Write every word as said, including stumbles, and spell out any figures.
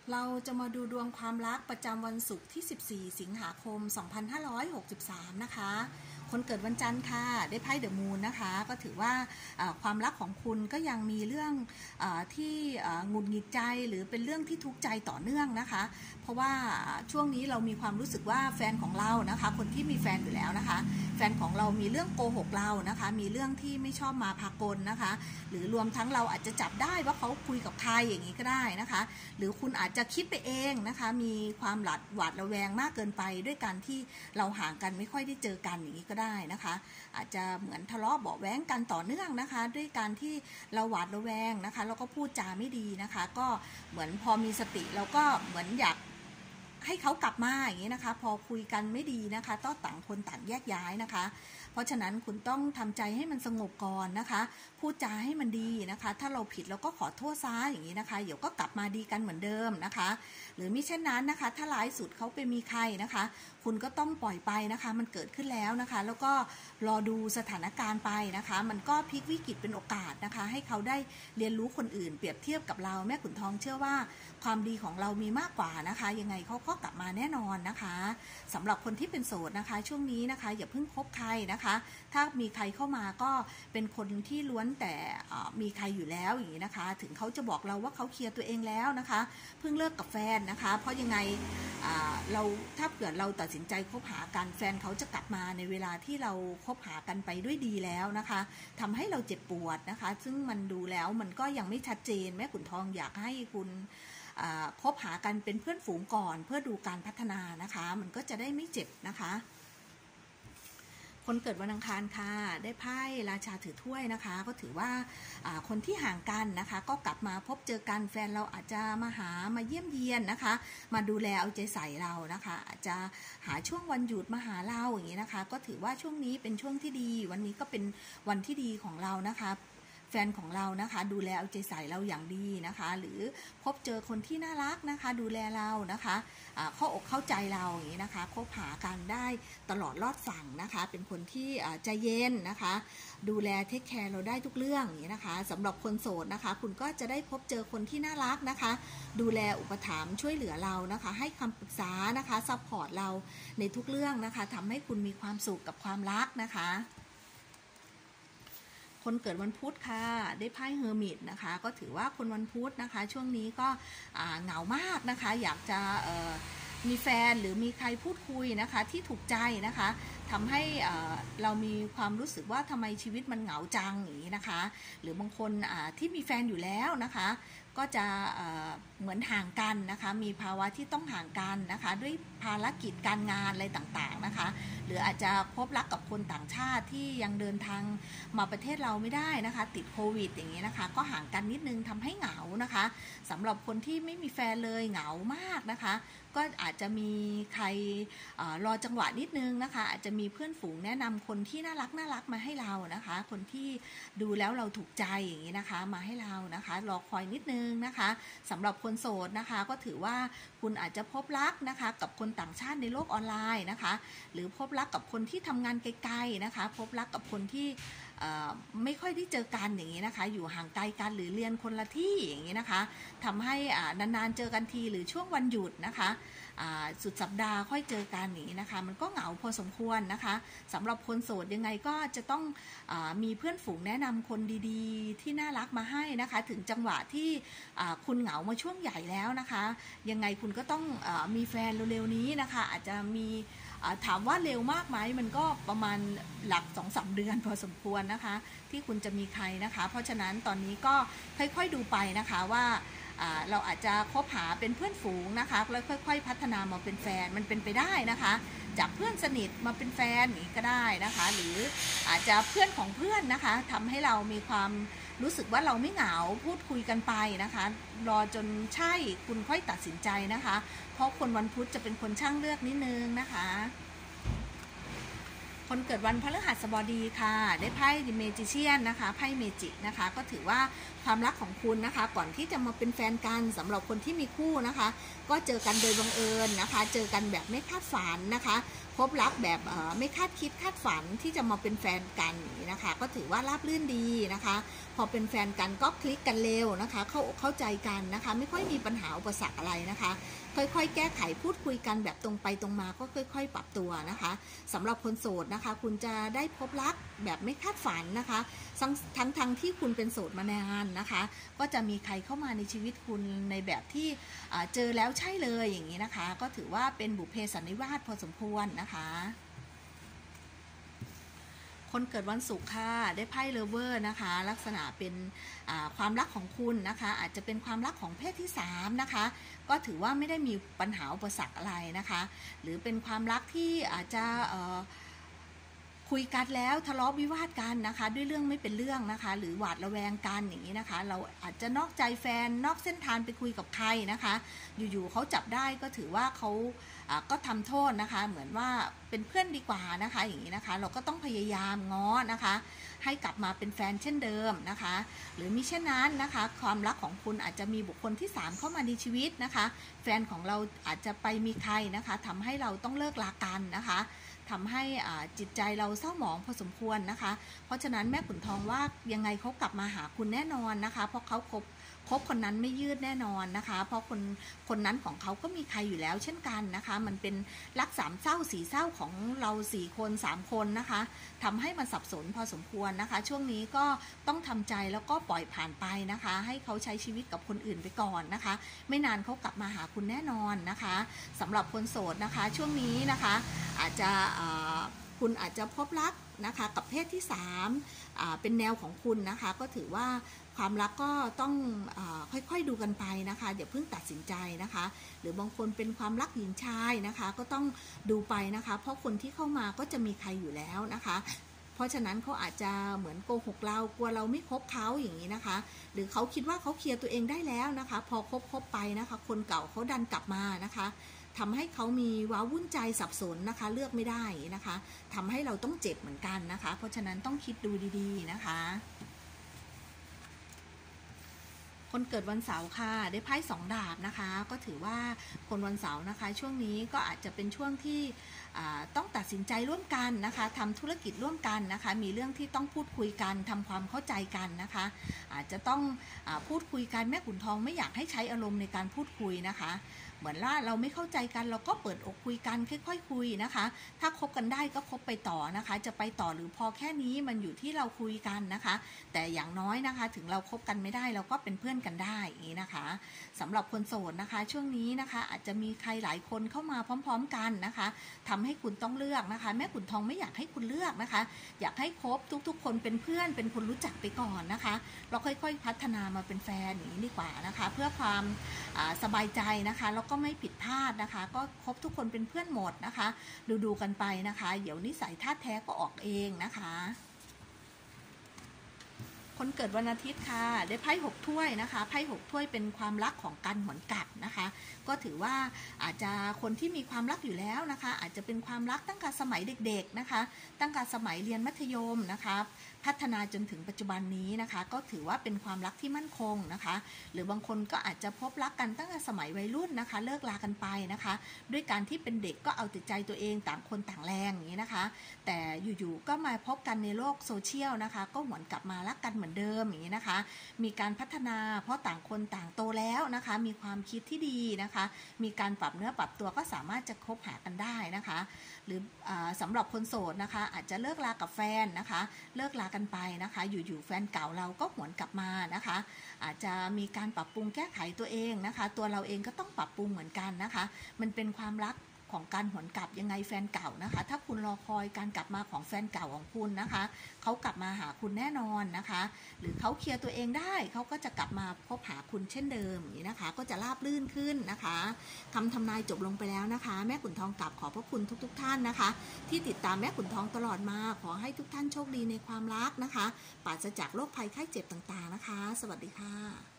เราจะมาดูดวงความรักประจำวันศุกร์ที่ สิบสี่ สิงหาคม สองพันห้าร้อยหกสิบสาม นะคะ คนเกิดวันจันทร์ค่ะได้ไพ่เดอะมูนนะคะ ก็ถือว่าความรักของคุณก็ยังมีเรื่องอที่หงุดหงิดใจหรือเป็นเรื่องที่ทุกข์ใจต่อเนื่องนะคะ เพราะว่าช่วงนี้เรามีความรู้สึกว่าแฟนของเรานะคะคนที่มีแฟนอยู่แล้วนะคะแฟนของเรามีเรื่องโกหกเรานะคะมีเรื่องที่ไม่ชอบมาพากลนะคะหรือรวมทั้งเราอาจจะจับได้ว่าเขาคุยกับใครอย่างนี้ก็ได้นะคะหรือคุณอาจจะคิดไปเองนะคะมีความหลาดหวาดระแวงมากเกินไปด้วยการที่เราห่างกันไม่ค่อยได้เจอกันอย่างนี้ก็ได้นะคะอาจจะเหมือนทะเลาะเบาะแว้งกันต่อเนื่องนะคะด้วยการที่เราหวาดระแวงนะคะแล้วก็พูดจาไม่ดีนะคะก็เหมือนพอมีสติเราก็เหมือนอยากให้เขากลับมาอย่างนี้นะคะพอคุยกันไม่ดีนะคะต้องต่างคนต่างแยกย้ายนะคะเพราะฉะนั้นคุณต้องทำใจให้มันสงบก่อนนะคะพูดจาให้มันดีนะคะถ้าเราผิดเราก็ขอโทษซะอย่างนี้นะคะเดี๋ยวก็กลับมาดีกันเหมือนเดิมนะคะหรือมิเช่นนั้นนะคะถ้าร้ายสุดเขาไปมีใครนะคะคุณก็ต้องปล่อยไปนะคะมันเกิดขึ้นแล้วนะคะแล้วก็รอดูสถานการณ์ไปนะคะมันก็พลิกวิกฤตเป็นโอกาสนะคะให้เขาได้เรียนรู้คนอื่นเปรียบเทียบกับเราแม่ขุนทองเชื่อว่าความดีของเรามีมากกว่านะคะยังไงเขาก็กลับมาแน่นอนนะคะสำหรับคนที่เป็นโสดนะคะช่วงนี้นะคะอย่าเพิ่งคบใครนะคะถ้ามีใครเข้ามาก็เป็นคนที่ล้วนแต่มีใครอยู่แล้วอย่างนี้นะคะถึงเขาจะบอกเราว่าเขาเคลียร์ตัวเองแล้วนะคะเพิ่งเลิกกับแฟนนะคะเพราะยังไงเราถ้าเกิดเราตัดสินใจคบหากันแฟนเขาจะกลับมาในเวลาที่เราคบหากันไปด้วยดีแล้วนะคะทำให้เราเจ็บปวดนะคะซึ่งมันดูแล้วมันก็ยังไม่ชัดเจนแม่ขุนทองอยากให้คุณคบหากันเป็นเพื่อนฝูงก่อนเพื่อดูการพัฒนานะคะมันก็จะได้ไม่เจ็บนะคะคนเกิดวันอังคารค่ะได้ไพ่ราชาถือถ้วยนะคะก็ถือว่าคนที่ห่างกันนะคะก็กลับมาพบเจอกันแฟนเราอาจจะมาหามาเยี่ยมเยียนนะคะมาดูแลเอาใจใส่เรานะคะอาจจะหาช่วงวันหยุดมาหาเราอย่างนี้นะคะก็ถือว่าช่วงนี้เป็นช่วงที่ดีวันนี้ก็เป็นวันที่ดีของเรานะคะแฟนของเรานะคะดูแลเอาใจใส่เราอย่างดีนะคะหรือพบเจอคนที่น่ารักนะคะดูแลเรานะคะเข้าอกเข้าใจเราอย่างนี้นะคะคบหากันได้ตลอดรอดฝั่งนะคะเป็นคนที่ใจเย็นนะคะดูแลเทคแคร์เราได้ทุกเรื่องอย่างนี้นะคะสำหรับคนโสดนะคะคุณก็จะได้พบเจอคนที่น่ารักนะคะดูแลอุปถัมภ์ช่วยเหลือเรานะคะให้คำปรึกษานะคะซัพพอร์ตเราในทุกเรื่องนะคะทำให้คุณมีความสุขกับความรักนะคะคนเกิดวันพุธค่ะได้ไพ่เฮอร์มิตนะคะก็ถือว่าคนวันพุธนะคะช่วงนี้ก็เหงามากนะคะอยากจะมีแฟนหรือมีใครพูดคุยนะคะที่ถูกใจนะคะทำให้เรามีความรู้สึกว่าทำไมชีวิตมันเหงาจังอย่างนี้นะคะหรือบางคนที่มีแฟนอยู่แล้วนะคะก็จะเหมือนห่างกันนะคะมีภาวะที่ต้องห่างกันนะคะด้วยภารกิจการงานอะไรต่างๆนะคะหรืออาจจะพบรักกับคนต่างชาติที่ยังเดินทางมาประเทศเราไม่ได้นะคะติดโควิดอย่างนี้นะคะก็ห่างกันนิดนึงทำให้เหงานะคะสำหรับคนที่ไม่มีแฟนเลยเหงามากนะคะก็อาจจะมีใครรอจังหวะนิดนึงนะคะอาจจะมีเพื่อนฝูงแนะนำคนที่น่ารักน่ารักมาให้เรานะคะคนที่ดูแล้วเราถูกใจอย่างนี้นะคะมาให้เรานะคะรอคอยนิดนึงนะคะสำหรับคนโสดนะคะก็ถือว่าคุณอาจจะพบรักนะคะกับคนต่างชาติในโลกออนไลน์นะคะหรือพบรักกับคนที่ทำงานไกลๆนะคะพบรักกับคนที่ไม่ค่อยได้เจอกันอย่างนี้นะคะอยู่ห่างไกลกันหรือเรียนคนละที่อย่างนี้นะคะทำให้นานๆเจอกันทีหรือช่วงวันหยุดนะคะสุดสัปดาห์ค่อยเจอกันอย่างนี้นะคะมันก็เหงาพอสมควรนะคะสำหรับคนโสดยังไงก็จะต้องมีเพื่อนฝูงแนะนำคนดีๆที่น่ารักมาให้นะคะถึงจังหวะที่คุณเหงามาช่วงใหญ่แล้วนะคะยังไงคุณก็ต้องมีแฟนเร็วๆนี้นะคะอาจจะมีถามว่าเร็วมากไหมมันก็ประมาณหลัก สองถึงสาม เดือนพอสมควรนะคะที่คุณจะมีใครนะคะเพราะฉะนั้นตอนนี้ก็ค่อยๆดูไปนะคะว่าเราอาจจะคบหาเป็นเพื่อนฝูงนะคะแล้วค่อยๆพัฒนามาเป็นแฟนมันเป็นไปได้นะคะจากเพื่อนสนิทมาเป็นแฟนนี้ก็ได้นะคะหรืออาจจะเพื่อนของเพื่อนนะคะทำให้เรามีความรู้สึกว่าเราไม่เหงาพูดคุยกันไปนะคะรอจนใช่คุณค่อยตัดสินใจนะคะเพราะคนวันพุธจะเป็นคนช่างเลือกนิดนึงนะคะคนเกิดวันพฤหัสบดีค่ะได้ไพ่ดิเมจิเชียนนะคะไพ่เมจินะคะก็ถือว่าความรักของคุณนะคะก่อนที่จะมาเป็นแฟนกันสำหรับคนที่มีคู่นะคะก็เจอกันโดยบังเอิญนะคะเจอกันแบบไม่คาดฝันนะคะพบรักแบบไม่คาดคิดคาดฝันที่จะมาเป็นแฟนกันนะคะก็ถือว่าราบรื่นดีนะคะพอเป็นแฟนกันก็คลิกกันเร็วนะคะเข้าเข้าใจกันนะคะไม่ค่อยมีปัญหาอุปสรรคอะไรนะคะค่อยๆแก้ไขพูดคุยกันแบบตรงไปตรงมาก็ค่อยๆปรับตัวนะคะสำหรับคนโสดนะคะคุณจะได้พบรักแบบไม่คาดฝันนะคะทั้งทั้งทั้งที่คุณเป็นโสดมานานนะคะก็จะมีใครเข้ามาในชีวิตคุณในแบบที่เจอแล้วใช่เลยอย่างนี้นะคะก็ถือว่าเป็นบุพเพสันนิวาสพอสมควรนะคะคนเกิดวันศุกร์ค่ะได้ไพ่เลเวอร์นะคะลักษณะเป็นความรักของคุณนะคะอาจจะเป็นความรักของเพศที่สามนะคะก็ถือว่าไม่ได้มีปัญหาอุปสรรคอะไรนะคะหรือเป็นความรักที่อาจจะคุยกันแล้วทะเลาะวิวาทกันนะคะด้วยเรื่องไม่เป็นเรื่องนะคะหรือหวาดระแวงกันอย่างนี้นะคะเราอาจจะนอกใจแฟนนอกเส้นทางไปคุยกับใครนะคะอยู่ๆเขาจับได้ก็ถือว่าเขาก็ทำโทษนะคะเหมือนว่าเป็นเพื่อนดีกว่านะคะอย่างนี้นะคะเราก็ต้องพยายามง้อนะคะให้กลับมาเป็นแฟนเช่นเดิมนะคะหรือมิเช่นนั้นนะคะความรักของคุณอาจจะมีบุคคลที่สามเข้ามาในชีวิตนะคะแฟนของเราอาจจะไปมีใครนะคะทำให้เราต้องเลิกลากันนะคะทำให้จิตใจเราเศร้าหมองพอสมควรนะคะเพราะฉะนั้นแม่ขุนทองว่ายังไงเขากลับมาหาคุณแน่นอนนะคะเพราะเขาคบคบคนนั้นไม่ยืดแน่นอนนะคะเพราะคนคนนั้นของเขาก็มีใครอยู่แล้วเช่นกันนะคะมันเป็นรักสามเศร้าสี่เศร้าของเราสี่คนสามคนนะคะทำให้มันสับสนพอสมควรนะคะช่วงนี้ก็ต้องทำใจแล้วก็ปล่อยผ่านไปนะคะให้เขาใช้ชีวิตกับคนอื่นไปก่อนนะคะไม่นานเขากลับมาหาคุณแน่นอนนะคะสำหรับคนโสดนะคะช่วงนี้นะคะอาจจะคุณอาจจะพบรักนะคะกับเพศที่สามเป็นแนวของคุณนะคะก็ถือว่าความรักก็ต้องค่อยๆดูกันไปนะคะอย่าเพิ่งตัดสินใจนะคะหรือบางคนเป็นความรักหญิงชายนะคะก็ต้องดูไปนะคะเพราะคนที่เข้ามาก็จะมีใครอยู่แล้วนะคะเพราะฉะนั้นเขาอาจจะเหมือนโกหกเรากลัวเราไม่คบเขาอย่างนี้นะคะหรือเขาคิดว่าเขาเคลียร์ตัวเองได้แล้วนะคะพอคบคบไปนะคะคนเก่าเขาดันกลับมานะคะทำให้เขามีว้าวุ่นใจสับสนนะคะเลือกไม่ได้นะคะทำให้เราต้องเจ็บเหมือนกันนะคะเพราะฉะนั้นต้องคิดดูดีๆนะคะคนเกิดวันเสาร์ค่ะได้ไพ่สองดาบนะคะก็ถือว่าคนวันเสาร์นะคะช่วงนี้ก็อาจจะเป็นช่วงที่ต้องตัดสินใจร่วมกันนะคะทำธุรกิจร่วมกันนะคะมีเรื่องที่ต้องพูดคุยกันทำความเข้าใจกันนะคะอาจจะต้องพูดคุยกันแม่ขุนทองไม่อยากให้ใช้อารมณ์ในการพูดคุยนะคะเหมือนว่าเราไม่เข้าใจกันเราก็เปิดอกคุยกันค่อยๆคุยนะคะถ้าคบกันได้ก็คบไปต่อนะคะจะไปต่อหรือพอแค่นี้มันอยู่ที่เราคุยกันนะคะแต่อย่างน้อยนะคะถึงเราคบกันไม่ได้เราก็เป็นเพื่อนกันได้อย่างนี้นะคะสำหรับคนโสดนะคะช่วงนี้นะคะอาจจะมีใครหลายคนเข้ามาพร้อมๆกันนะคะทำให้คุณต้องเลือกนะคะแม่ขุนทองไม่อยากให้คุณเลือกนะคะอยากให้คบทุกๆคนเป็นเพื่อนเป็นคนรู้จักไปก่อนนะคะเราค่อยๆพัฒนามาเป็นแฟนอย่างนี้ดีกว่านะคะเพื่อความสบายใจนะคะแล้วก็ไม่ผิดพลาดนะคะก็คบทุกคนเป็นเพื่อนหมดนะคะดูดูกันไปนะคะเดี๋ยวนิสัยธาตุแท้ก็ออกเองนะคะคนเกิดวันอาทิตย์ค่ะได้ไพ่หกถ้วยนะคะไพ่หกถ้วยเป็นความรักของกันหวนกลับนะคะก็ถือว่าอาจจะคนที่มีความรักอยู่แล้วนะคะอาจจะเป็นความรักตั้งแต่สมัยเด็กๆนะคะตั้งแต่สมัยเรียนมัธยมนะคะพัฒนาจนถึงปัจจุบันนี้นะคะก็ถือว่าเป็นความรักที่มั่นคงนะคะหรือบางคนก็อาจจะพบรักกันตั้งแต่สมัยวัยรุ่นนะคะเลิกลากันไปนะคะด้วยการที่เป็นเด็กก็เอาแต่ใจตัวเองต่างคนต่างแรงอย่างนี้นะคะแต่อยู่ๆก็มาพบกันในโลกโซเชียลนะคะก็หวนกลับมารักกันเหมือนเดิมอย่างนี้นะคะมีการพัฒนาเพราะต่างคนต่างโตแล้วนะคะมีความคิดที่ดีนะคะมีการปรับเนื้อปรับตัวก็สามารถจะคบหากันได้นะคะหรือสำหรับคนโสดนะคะอาจจะเลิกลากับแฟนนะคะเลิกลากันไปนะคะอยู่ๆแฟนเก่าเราก็หวนกลับมานะคะอาจจะมีการปรับปรุงแก้ไขตัวเองนะคะตัวเราเองก็ต้องปรับปรุงเหมือนกันนะคะมันเป็นความรักของการหวนกลับยังไงแฟนเก่านะคะถ้าคุณรอคอยการกลับมาของแฟนเก่าของคุณนะคะเขากลับมาหาคุณแน่นอนนะคะหรือเขาเคลียร์ตัวเองได้เขาก็จะกลับมาพบหาคุณเช่นเดิมอย่างนี้นะคะก็จะราบรื่นขึ้นนะคะคำทำนายจบลงไปแล้วนะคะแม่ขุนทองกลับขอบพระคุณทุกๆท่านนะคะที่ติดตามแม่ขุนทองตลอดมาขอให้ทุกท่านโชคดีในความรักนะคะปราศจากโรคภัยไข้เจ็บต่างๆนะคะสวัสดีค่ะ